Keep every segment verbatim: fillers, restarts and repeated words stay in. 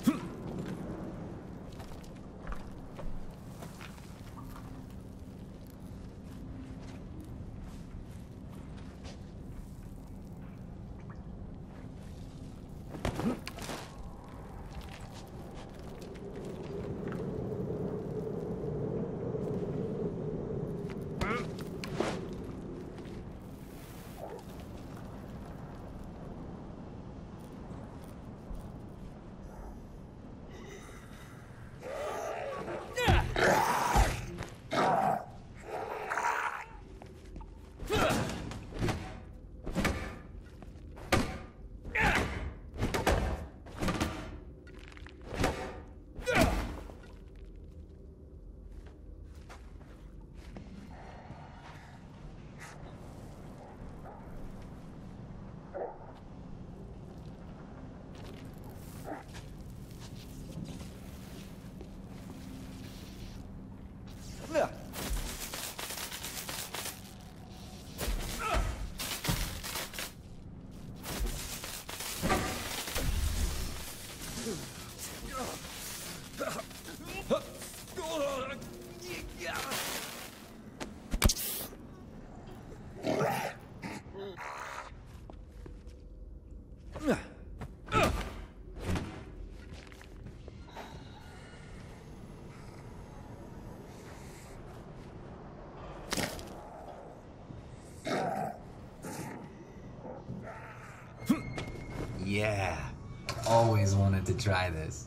Yeah, always wanted to try this.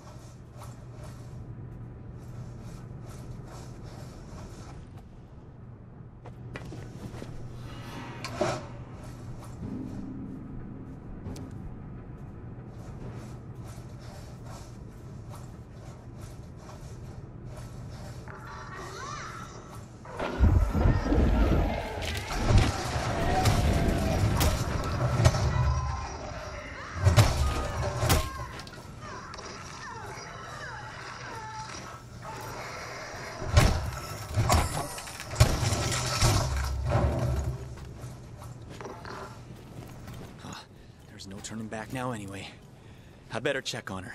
No turning back now anyway. I better check on her.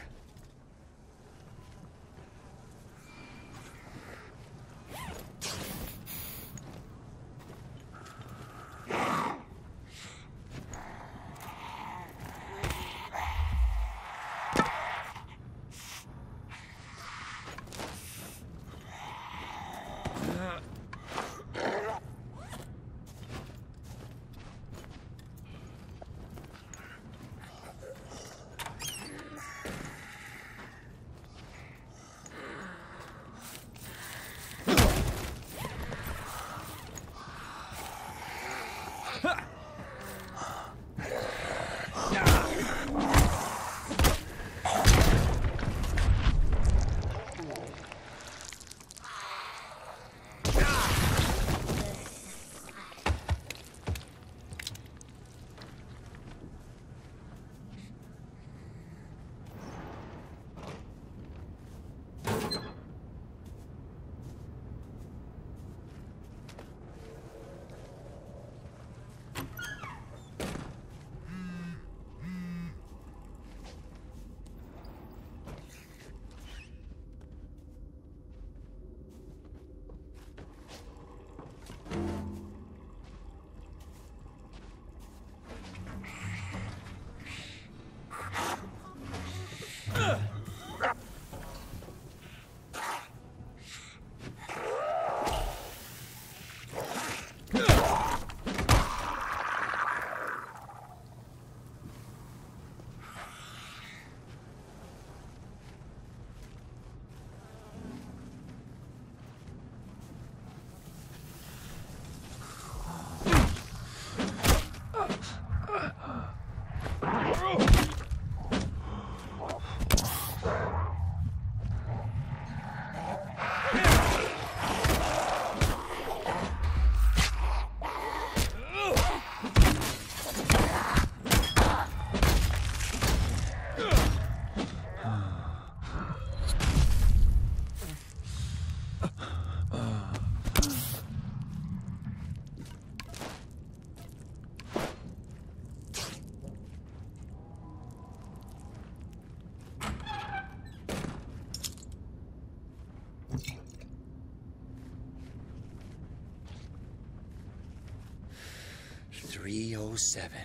three oh seven.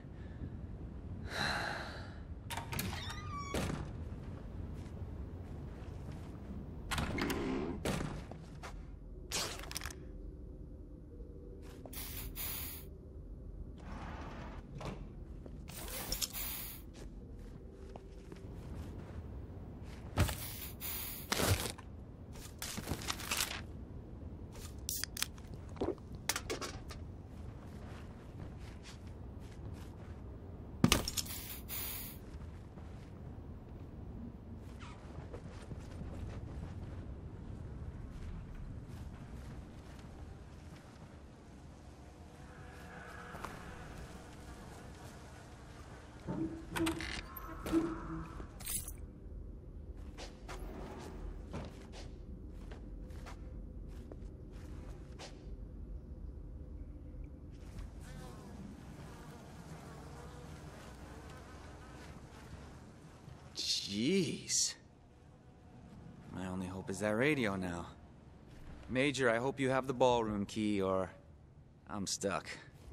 Jeez. My only hope is that radio now. Major, I hope you have the ballroom key, or I'm stuck.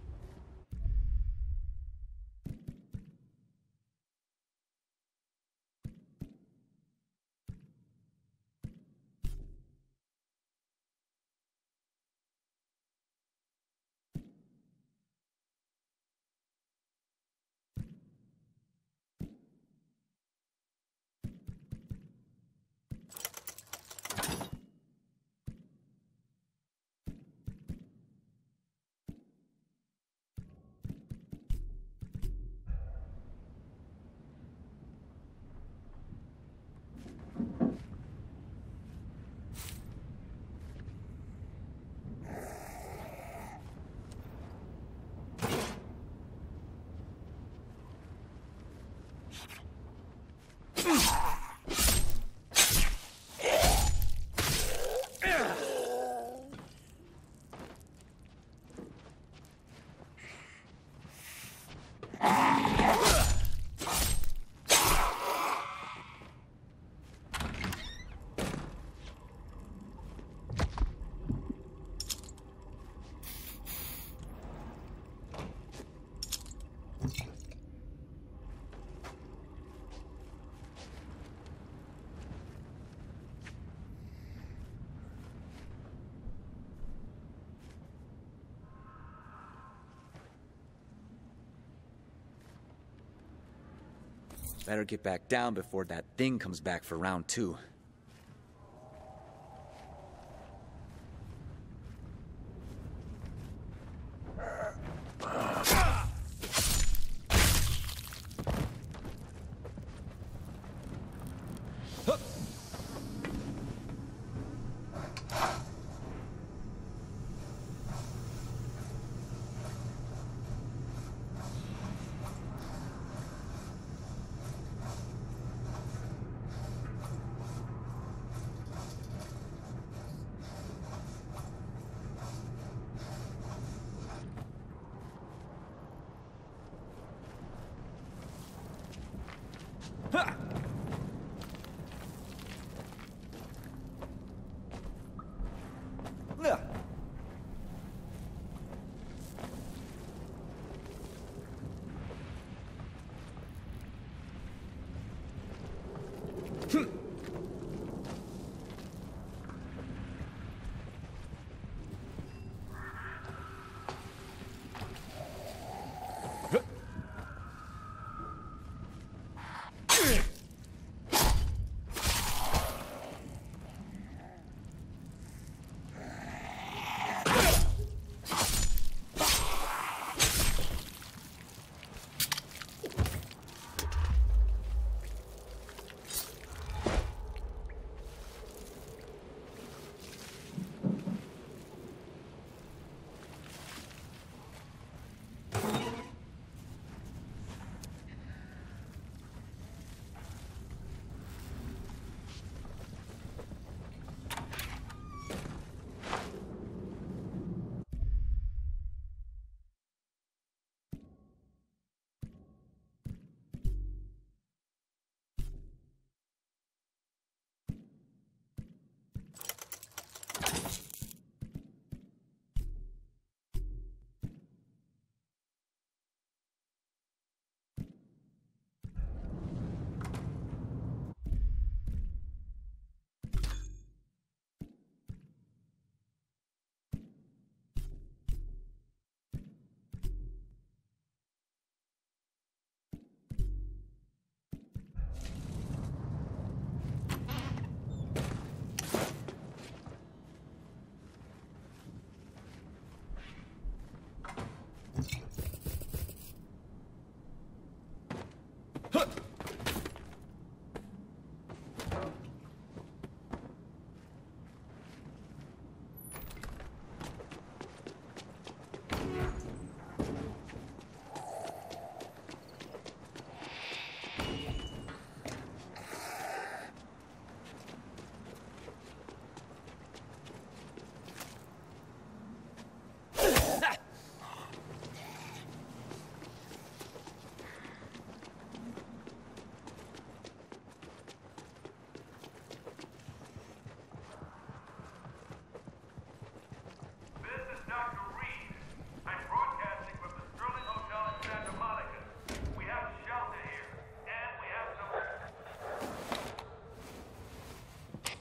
Better get back down before that thing comes back for round two.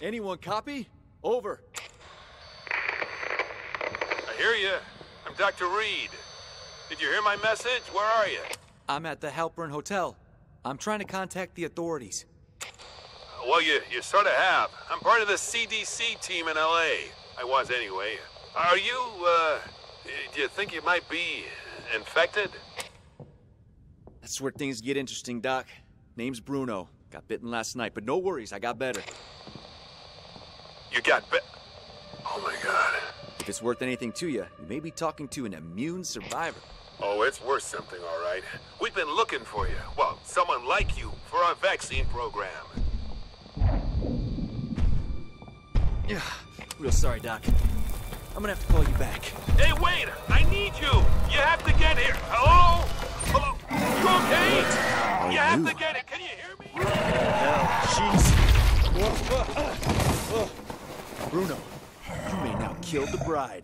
Anyone copy? Over. I hear you. I'm Doctor Reed. Did you hear my message? Where are you? I'm at the Halpern Hotel. I'm trying to contact the authorities. Well, you, you sort of have. I'm part of the C D C team in L A. I was anyway. Are you, uh, do you think you might be infected? That's where things get interesting, Doc. Name's Bruno. Got bitten last night, but no worries, I got better. You got bit? Oh my God. If it's worth anything to you, you may be talking to an immune survivor. Oh, it's worth something, all right. We've been looking for you. Well, someone like you for our vaccine program. Yeah, real sorry, Doc. I'm gonna have to call you back. Hey, wait! I need you! You have to get here! Hello? Hello? You okay? Oh, you have you. to get it! Can you hear me? Hell, jeez. Bruno, you may now kill the bride.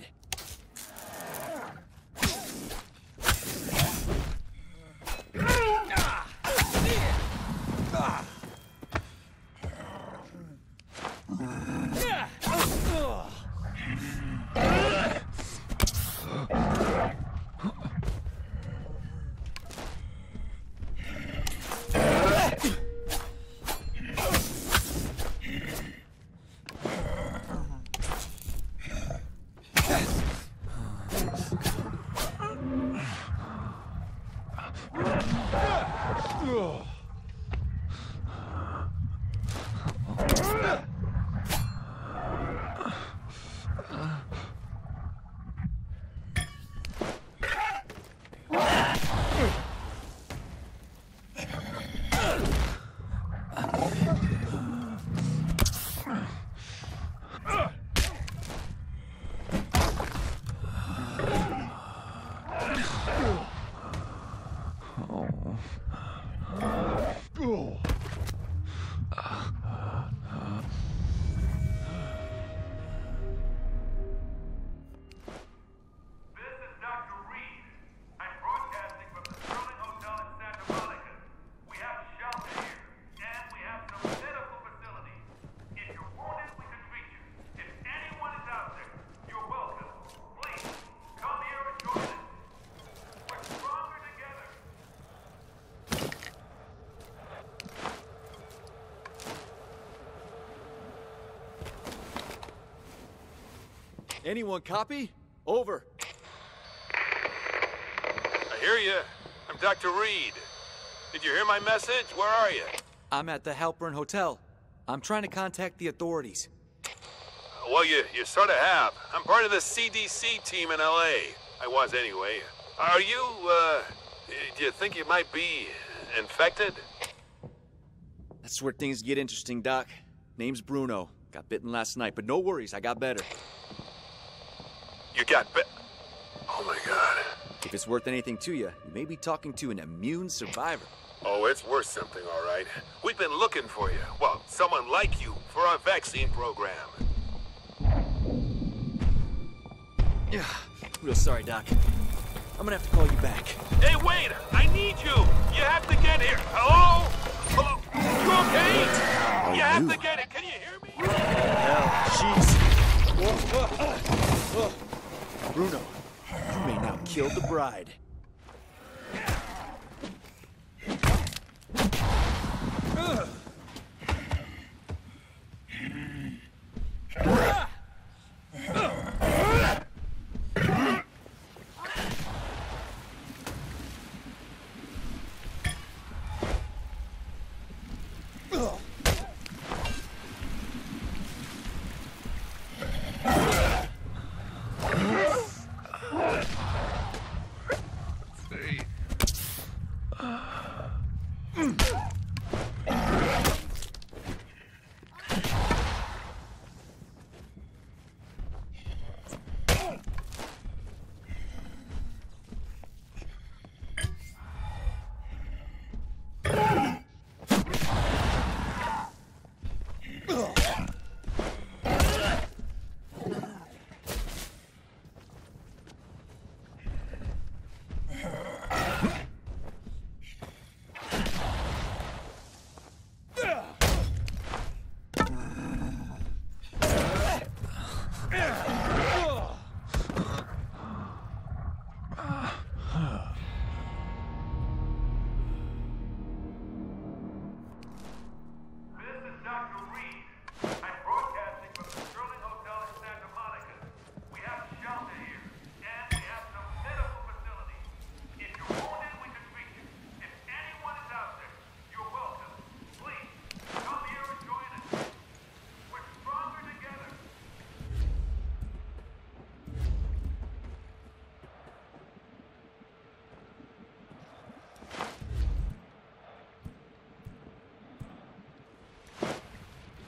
Anyone copy? Over. I hear you. I'm Doctor Reed. Did you hear my message? Where are you? I'm at the Halpern Hotel. I'm trying to contact the authorities. Well, you, you sort of have. I'm part of the C D C team in L A. I was anyway. Are you, uh, do you think you might be infected? That's where things get interesting, Doc. Name's Bruno. Got bitten last night, but no worries, I got better. You got bit? Oh my God. If it's worth anything to you, you may be talking to an immune survivor. Oh, it's worth something, all right. We've been looking for you. Well, someone like you for our vaccine program. Yeah, real sorry, Doc. I'm gonna have to call you back. Hey, wait! I need you! You have to get here! Hello? Hello? You okay? Oh, you have you. to get it! Can you hear me? Hell, jeez. Bruno, you may now kill the bride.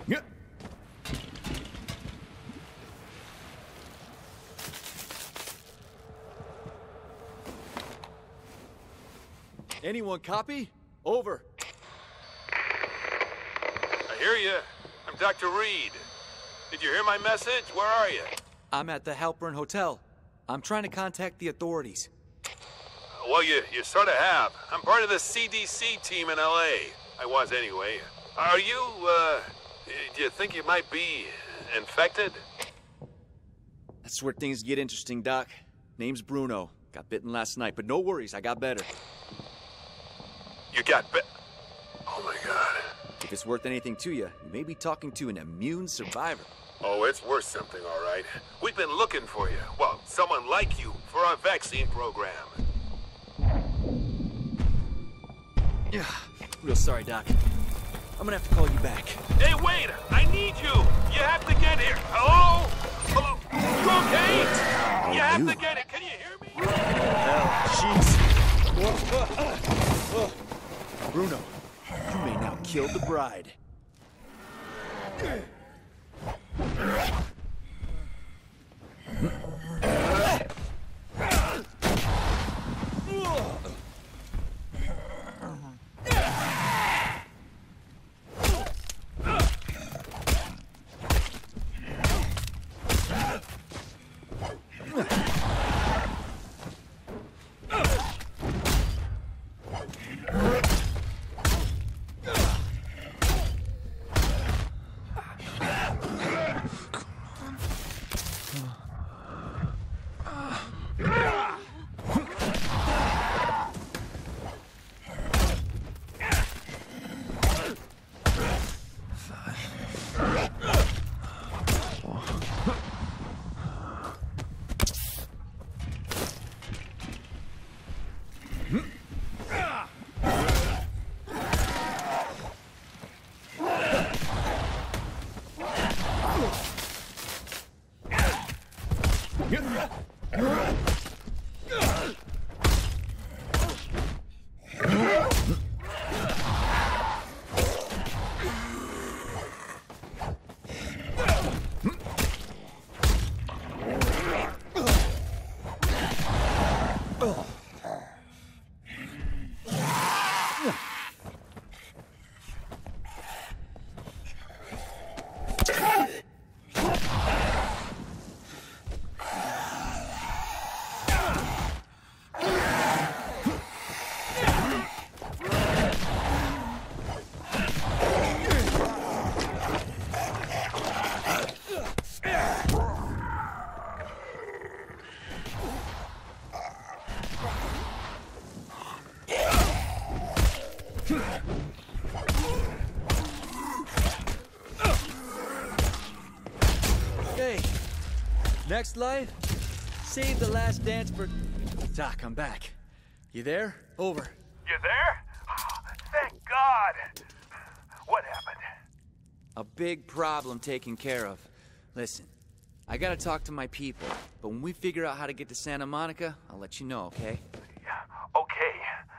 Anyone copy? Over. I hear you. I'm Doctor Reed. Did you hear my message? Where are you? I'm at the Halpern Hotel. I'm trying to contact the authorities. Well, you, you sort of have. I'm part of the C D C team in L A. I was anyway. Are you, uh, do you think you might be infected? That's where things get interesting, Doc. Name's Bruno. Got bitten last night, but no worries, I got better. You got bit? Oh my God. If it's worth anything to you, you may be talking to an immune survivor. Oh, it's worth something, all right. We've been looking for you. Well, someone like you for our vaccine program. Yeah, real sorry, Doc. I'm gonna have to call you back. Hey, wait! I need you! You have to get here! Hello? Hello? You okay? Oh, You have you. to get it! Can you hear me? Hell, jeez. Bruno, you may now kill the bride. Okay. Next life, save the last dance for... Doc, I'm back. You there? Over. You there? Thank God! What happened? A big problem taken care of. Listen, I gotta talk to my people, but when we figure out how to get to Santa Monica, I'll let you know, okay? Okay.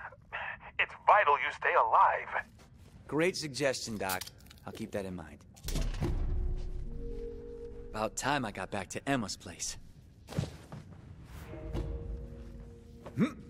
It's vital you stay alive. Great suggestion, Doc. I'll keep that in mind. About time I got back to Emma's place. Hmm.